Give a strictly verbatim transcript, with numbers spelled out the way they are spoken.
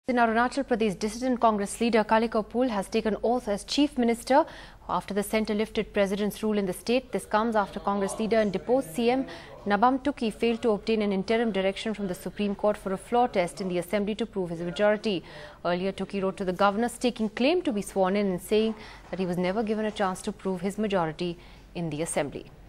In Arunachal Pradesh, dissident Congress leader Kalikho Pul has taken oath as Chief Minister after the centre lifted President's rule in the state. This comes after Congress leader and deposed C M Nabam Tuki failed to obtain an interim direction from the Supreme Court for a floor test in the Assembly to prove his majority. Earlier, Tuki wrote to the governor staking claim to be sworn in and saying that he was never given a chance to prove his majority in the Assembly.